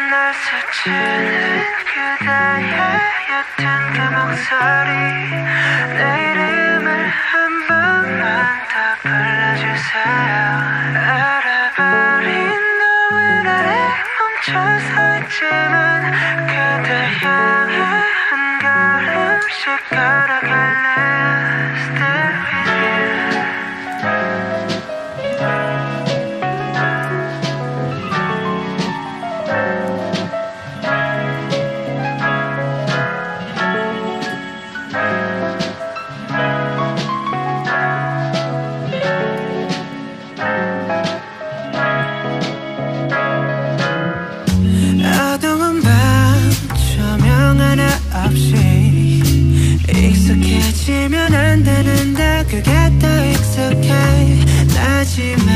날 스치는 그대의 옅은 그 목소리 내 이름을 한 번만 더 불러주세요. 알아버린 너의 나를 멈춰서 있지만 그대 향해 한 걸음씩 걸어갈래. Still with you. 어두운 밤 조명 하나 없이 익숙해지면 안 되는데 그게 더 익숙해. 나지만